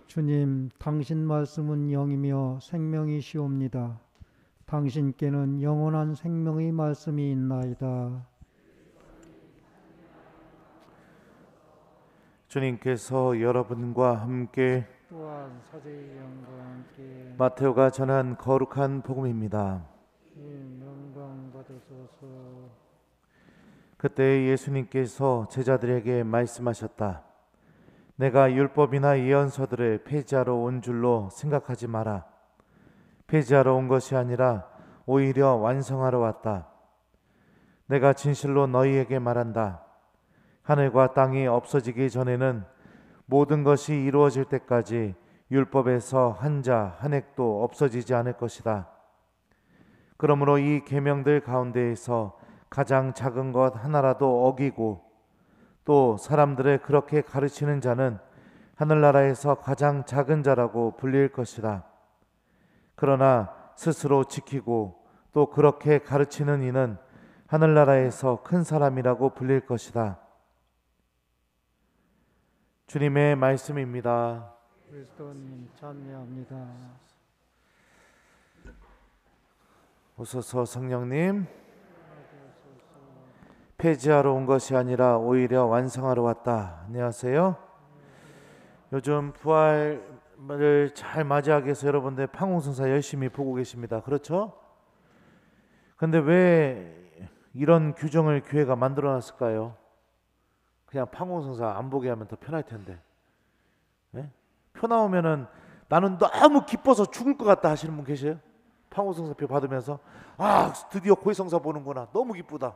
주님, 당신 말씀은 영이며 생명이시옵니다. 당신께는 영원한 생명의 말씀이 있나이다. 주님께서 여러분과 함께 또한 사제의 영과 함께 마테오가 전한 거룩한 복음입니다. 영광 받으소서. 그때 예수님께서 제자들에게 말씀하셨다. 내가 율법이나 예언서들을 폐지하러 온 줄로 생각하지 마라. 폐지하러 온 것이 아니라 오히려 완성하러 왔다. 내가 진실로 너희에게 말한다. 하늘과 땅이 없어지기 전에는 모든 것이 이루어질 때까지 율법에서 한 자 한 획도 없어지지 않을 것이다. 그러므로 이 계명들 가운데에서 가장 작은 것 하나라도 어기고 또 사람들을 그렇게 가르치는 자는 하늘나라에서 가장 작은 자라고 불릴 것이다. 그러나 스스로 지키고 또 그렇게 가르치는 이는 하늘나라에서 큰 사람이라고 불릴 것이다. 주님의 말씀입니다. 그리스도님 찬미합니다. 오소서 성령님, 폐지하러 온 것이 아니라 오히려 완성하러 왔다. 안녕하세요. 요즘 부활을 잘 맞이하기 위해서 여러분들 판공성사 열심히 보고 계십니다. 그렇죠? 근데 왜 이런 규정을 교회가 만들어 놨을까요? 그냥 판공성사 안 보게 하면 더 편할 텐데. 네? 표 나오면은 나는 너무 기뻐서 죽을 것 같다 하시는 분 계세요? 판공성사표 받으면서 드디어 고해성사 보는구나, 너무 기쁘다.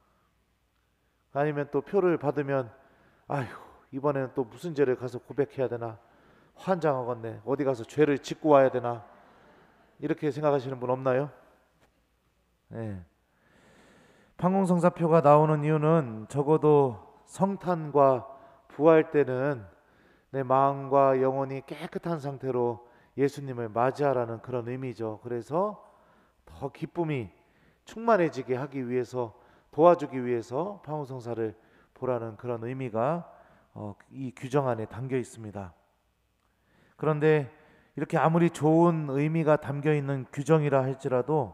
아니면 또 표를 받으면 아휴, 이번에는 또 무슨 죄를 가서 고백해야 되나, 환장하겠네, 어디 가서 죄를 짓고 와야 되나, 이렇게 생각하시는 분 없나요? 네. 판공성사표가 나오는 이유는 적어도 성탄과 부활 때는 내 마음과 영혼이 깨끗한 상태로 예수님을 맞이하라는 그런 의미죠. 그래서 더 기쁨이 충만해지게 하기 위해서, 도와주기 위해서 판공성사를 보라는 그런 의미가 이 규정 안에 담겨 있습니다. 그런데 이렇게 아무리 좋은 의미가 담겨 있는 규정이라 할지라도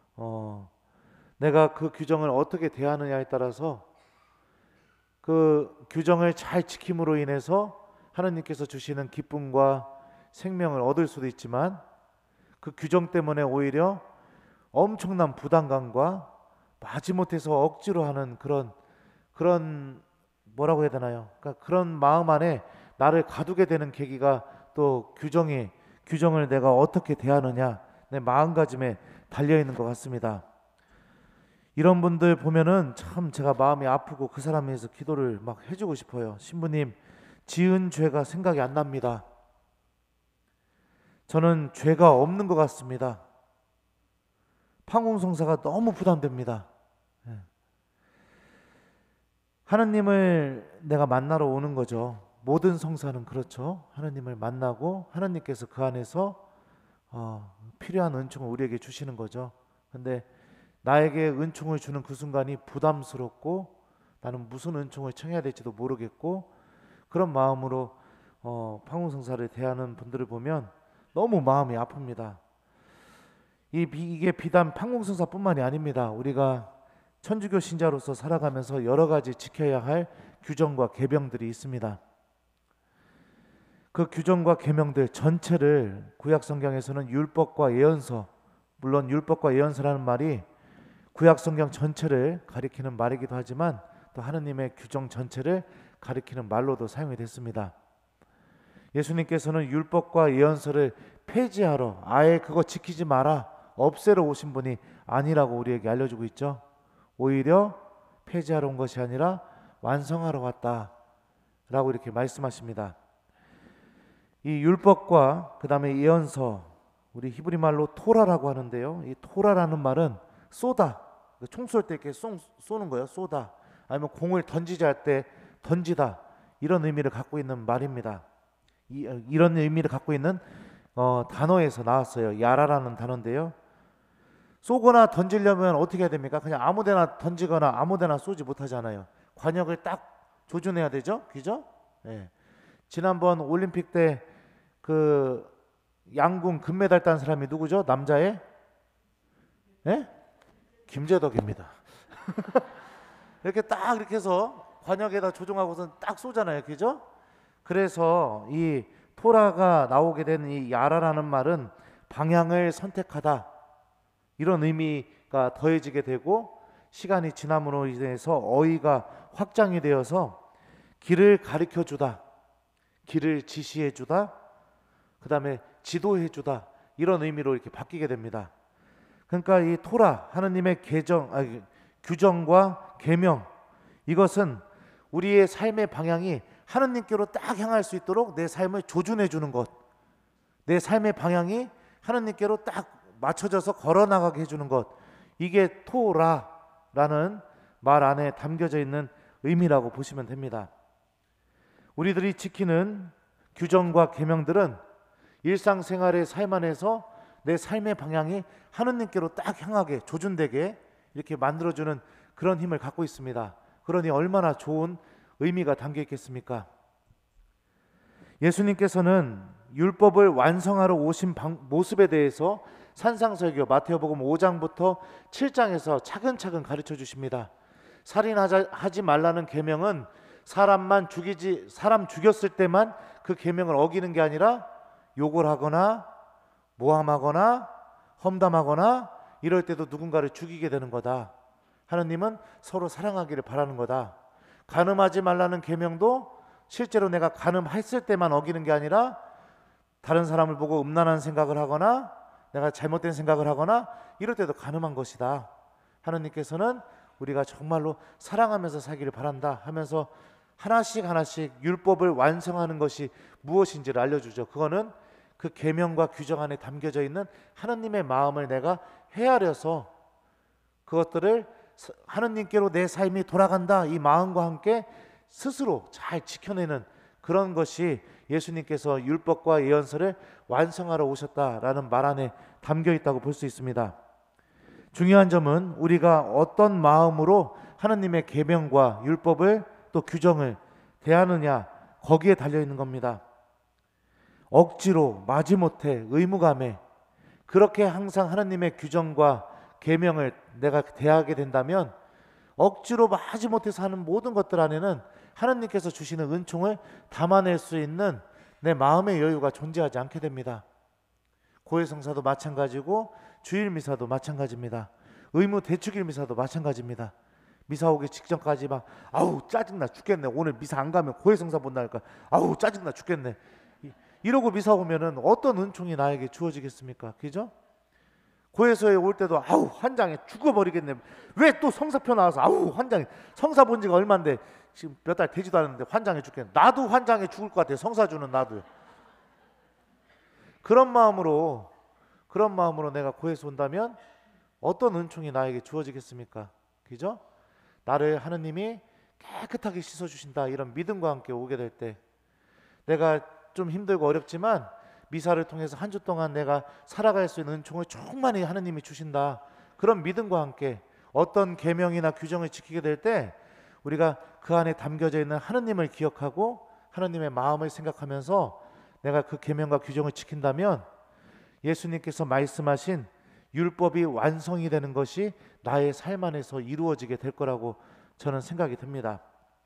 내가 그 규정을 어떻게 대하느냐에 따라서 그 규정을 잘 지킴으로 인해서 하나님께서 주시는 기쁨과 생명을 얻을 수도 있지만, 그 규정 때문에 오히려 엄청난 부담감과 마지못해서 억지로 하는 그런 뭐라고 해야 되나요? 그러니까 그런 마음 안에 나를 가두게 되는 계기가 또 규정을 내가 어떻게 대하느냐, 내 마음가짐에 달려 있는 것 같습니다. 이런 분들 보면은 참 제가 마음이 아프고 그 사람에 대해서 기도를 막 해주고 싶어요. 신부님, 지은 죄가 생각이 안 납니다. 저는 죄가 없는 것 같습니다. 판공성사가 너무 부담됩니다. 하나님을 내가 만나러 오는 거죠. 모든 성사는 그렇죠. 하나님을 만나고 하나님께서 그 안에서 필요한 은총을 우리에게 주시는 거죠. 근데 나에게 은총을 주는 그 순간이 부담스럽고 나는 무슨 은총을 청해야 될지도 모르겠고, 그런 마음으로 판공성사를 대하는 분들을 보면 너무 마음이 아픕니다. 이게 비단 판공성사뿐만이 아닙니다. 우리가 천주교 신자로서 살아가면서 여러 가지 지켜야 할 규정과 계명들이 있습니다. 그 규정과 계명들 전체를 구약 성경에서는 율법과 예언서, 물론 율법과 예언서라는 말이 구약 성경 전체를 가리키는 말이기도 하지만 또 하느님의 규정 전체를 가리키는 말로도 사용이 됐습니다. 예수님께서는 율법과 예언서를 폐지하러, 아예 그거 지키지 마라, 없애러 오신 분이 아니라고 우리에게 알려주고 있죠. 오히려 폐지하러 온 것이 아니라 완성하러 왔다 라고 이렇게 말씀하십니다. 이 율법과 그 다음에 예언서, 우리 히브리 말로 토라라고 하는데요, 이 토라라는 말은 쏘다, 총 쏠 때 이렇게 쏘는 거예요. 쏘다, 아니면 공을 던지자 할 때 던지다, 이런 의미를 갖고 있는 말입니다. 이런 의미를 갖고 있는 단어에서 나왔어요. 야라라는 단어인데요, 쏘거나 던지려면 어떻게 해야 됩니까? 그냥 아무데나 던지거나 아무데나 쏘지 못하잖아요. 관역을 딱 조준해야 되죠, 그죠? 네. 지난번 올림픽 때 그 양궁 금메달 딴 사람이 누구죠? 남자의? 예? 김재덕입니다. 이렇게 딱 이렇게 해서 관역에다 조종하고선 딱 쏘잖아요. 그죠? 그래서 이 토라가 나오게 된 이 야라라는 말은 방향을 선택하다, 이런 의미가 더해지게 되고, 시간이 지남으로 인해서 어휘가 확장이 되어서 길을 가르쳐 주다, 길을 지시해 주다, 그 다음에 지도해 주다, 이런 의미로 이렇게 바뀌게 됩니다. 그러니까 이 토라, 하느님의 규정과 계명, 이것은 우리의 삶의 방향이 하느님께로 딱 향할 수 있도록 내 삶을 조준해 주는 것, 내 삶의 방향이 하느님께로 딱 맞춰져서 걸어나가게 해주는 것, 이게 토라라는 말 안에 담겨져 있는 의미라고 보시면 됩니다. 우리들이 지키는 규정과 계명들은 일상생활의 삶 안에서 내 삶의 방향이 하느님께로 딱 향하게, 조준되게 이렇게 만들어주는 그런 힘을 갖고 있습니다. 그러니 얼마나 좋은 의미가 담겨 있겠습니까? 예수님께서는 율법을 완성하러 오신 모습에 대해서 산상설교 마태복음 5장부터 7장에서 차근차근 가르쳐 주십니다. 살인하지 말라는 계명은 사람 죽였을 때만 그 계명을 어기는 게 아니라 욕을 하거나 모함하거나 험담하거나 이럴 때도 누군가를 죽이게 되는 거다. 하느님은 서로 사랑하기를 바라는 거다. 간음하지 말라는 계명도 실제로 내가 간음했을 때만 어기는 게 아니라 다른 사람을 보고 음란한 생각을 하거나 내가 잘못된 생각을 하거나 이럴 때도 간음한 것이다. 하느님께서는 우리가 정말로 사랑하면서 살기를 바란다 하면서 하나씩 하나씩 율법을 완성하는 것이 무엇인지를 알려주죠. 그거는 그 계명과 규정 안에 담겨져 있는 하느님의 마음을 내가 헤아려서 그것들을 하느님께로 내 삶이 돌아간다, 이 마음과 함께 스스로 잘 지켜내는 그런 것이 예수님께서 율법과 예언서를 완성하러 오셨다라는 말 안에 담겨 있다고 볼 수 있습니다. 중요한 점은 우리가 어떤 마음으로 하느님의 계명과 율법을 또 규정을 대하느냐, 거기에 달려 있는 겁니다. 억지로 마지못해 의무감에 그렇게 항상 하느님의 규정과 계명을 내가 대하게 된다면 억지로 마지못해서 하는 모든 것들 안에는 하느님께서 주시는 은총을 담아낼 수 있는 내 마음의 여유가 존재하지 않게 됩니다. 고해성사도 마찬가지고 주일미사도 마찬가지입니다. 의무 대축일 미사도 마찬가지입니다. 미사 오기 직전까지 막 아우 짜증나 죽겠네, 오늘 미사 안 가면 고해성사 못 나니까 아우 짜증나 죽겠네, 이러고 미사 오면은 어떤 은총이 나에게 주어지겠습니까? 그죠? 고해서에 올 때도 아우 환장해 죽어버리겠네, 왜 또 성사표 나와서 아우 환장해, 성사 본 지가 얼만데 지금 몇 달 되지도 않았는데 환장해 죽겠네, 나도 환장해 죽을 것 같아요. 성사주는 나도요. 그런 마음으로 내가 고해서 온다면 어떤 은총이 나에게 주어지겠습니까? 그죠? 나를 하느님이 깨끗하게 씻어주신다, 이런 믿음과 함께 오게 될 때 내가 좀 힘들고 어렵지만 미사를 통해서 한 주 동안 내가 살아갈 수 있는 은총을 충만히 하느님이 주신다, 그런 믿음과 함께 어떤 계명이나 규정을 지키게 될 때 우리가 그 안에 담겨져 있는 하느님을 기억하고 하느님의 마음을 생각하면서 내가 그 계명과 규정을 지킨다면 예수님께서 말씀하신 율법이 완성이 되는 것이 나의 삶 안에서 이루어지게 될 거라고 저는 생각이 듭니다.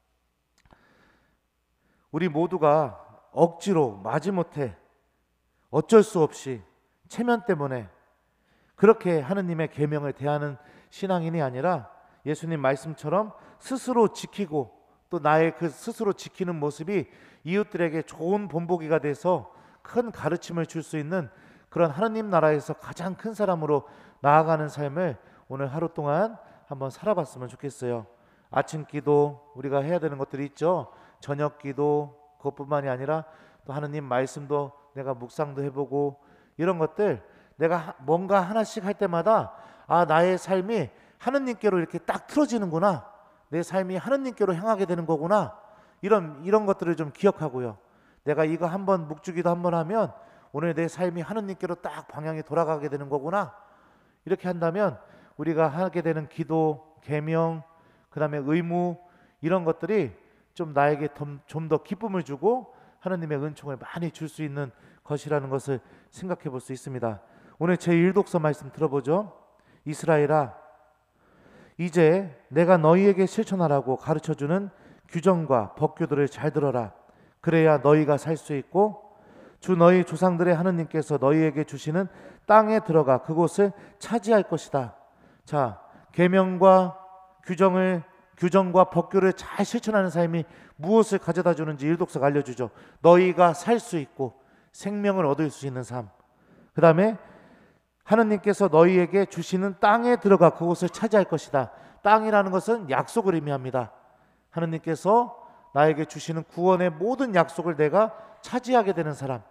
우리 모두가 억지로 마지못해 어쩔 수 없이 체면 때문에 그렇게 하느님의 계명을 대하는 신앙인이 아니라 예수님 말씀처럼 스스로 지키고 또 나의 그 스스로 지키는 모습이 이웃들에게 좋은 본보기가 돼서 큰 가르침을 줄 수 있는 그런 하느님 나라에서 가장 큰 사람으로 나아가는 삶을 오늘 하루 동안 한번 살아봤으면 좋겠어요. 아침 기도 우리가 해야 되는 것들이 있죠. 저녁 기도, 그것뿐만이 아니라 또 하느님 말씀도 내가 묵상도 해보고, 이런 것들 내가 뭔가 하나씩 할 때마다 아, 나의 삶이 하느님께로 이렇게 딱 틀어지는구나, 내 삶이 하느님께로 향하게 되는 거구나, 이런 것들을 좀 기억하고요. 내가 이거 한번 묵주기도 한번 하면 오늘 내 삶이 하느님께로 딱 방향이 돌아가게 되는 거구나, 이렇게 한다면 우리가 하게 되는 기도, 계명, 그 다음에 의무, 이런 것들이 좀 나에게 좀 더 기쁨을 주고 하나님의 은총을 많이 줄 수 있는 것이라는 것을 생각해 볼 수 있습니다. 오늘 제1독서 말씀 들어보죠. 이스라엘아, 이제 내가 너희에게 실천하라고 가르쳐주는 규정과 법규들을 잘 들어라. 그래야 너희가 살 수 있고 주 너희 조상들의 하느님께서 너희에게 주시는 땅에 들어가 그곳을 차지할 것이다. 자, 계명과 규정과 법규를 잘 실천하는 삶이 무엇을 가져다 주는지 일독서가 알려주죠. 너희가 살 수 있고 생명을 얻을 수 있는 삶. 그 다음에 하느님께서 너희에게 주시는 땅에 들어가 그곳을 차지할 것이다. 땅이라는 것은 약속을 의미합니다. 하느님께서 나에게 주시는 구원의 모든 약속을 내가 차지하게 되는 사람.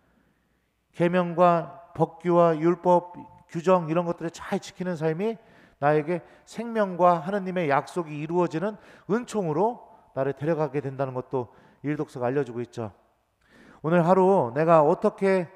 계명과 법규와 율법, 규정 이런 것들을 잘 지키는 삶이 나에게 생명과 하느님의 약속이 이루어지는 은총으로 나를 데려가게 된다는 것도 일독서가 알려주고 있죠. 오늘 하루 내가 어떻게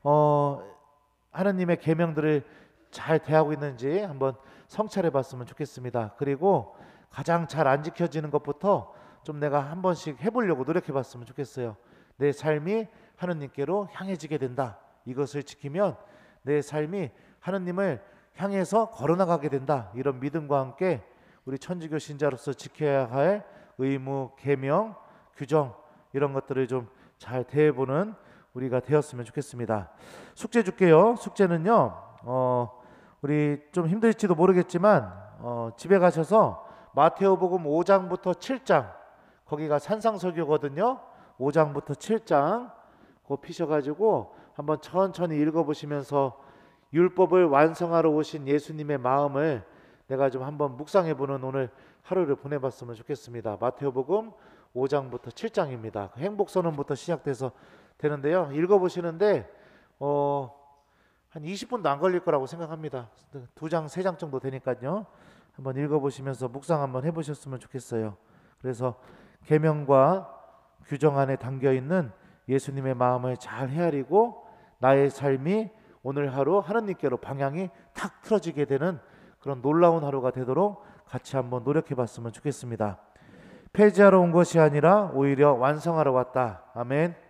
하느님의 계명들을 잘 대하고 있는지 한번 성찰해 봤으면 좋겠습니다. 그리고 가장 잘 안 지켜지는 것부터 좀 내가 한 번씩 해보려고 노력해 봤으면 좋겠어요. 내 삶이 하느님께로 향해지게 된다. 이것을 지키면 내 삶이 하느님을 향해서 걸어나가게 된다. 이런 믿음과 함께 우리 천주교 신자로서 지켜야 할 의무, 계명, 규정 이런 것들을 좀 잘 대해보는 우리가 되었으면 좋겠습니다. 숙제 줄게요. 숙제는요. 우리 좀 힘들지도 모르겠지만 집에 가셔서 마테오복음 5장부터 7장 거기가 산상설교거든요. 5장부터 7장 그거 피셔가지고 한번 천천히 읽어보시면서 율법을 완성하러 오신 예수님의 마음을 내가 좀 한번 묵상해보는 오늘 하루를 보내봤으면 좋겠습니다. 마테오복음 5장부터 7장입니다. 행복선언부터 시작돼서 되는데요. 읽어보시는데 한 20분도 안 걸릴 거라고 생각합니다. 2장, 3장 정도 되니까요. 한번 읽어보시면서 묵상 한번 해보셨으면 좋겠어요. 그래서 계명과 규정 안에 담겨있는 예수님의 마음을 잘 헤아리고 나의 삶이 오늘 하루 하느님께로 방향이 탁 틀어지게 되는 그런 놀라운 하루가 되도록 같이 한번 노력해봤으면 좋겠습니다. 폐지하러 온 것이 아니라 오히려 완성하러 왔다. 아멘.